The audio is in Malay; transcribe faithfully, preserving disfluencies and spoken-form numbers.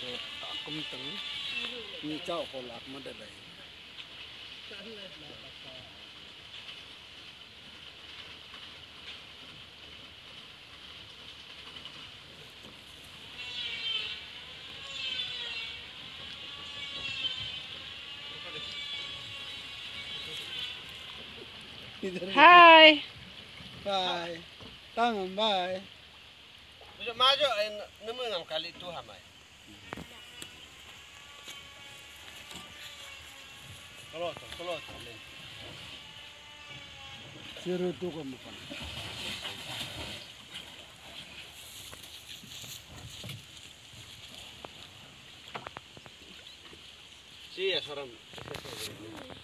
Akum teng ni cau kolak madalai. Hai. Bye. Tangan bye. Bisa maju nemu ngam kali itu hamai. Kalau tu, kalau tu. Siru tu kamu kan. Si ya seorang.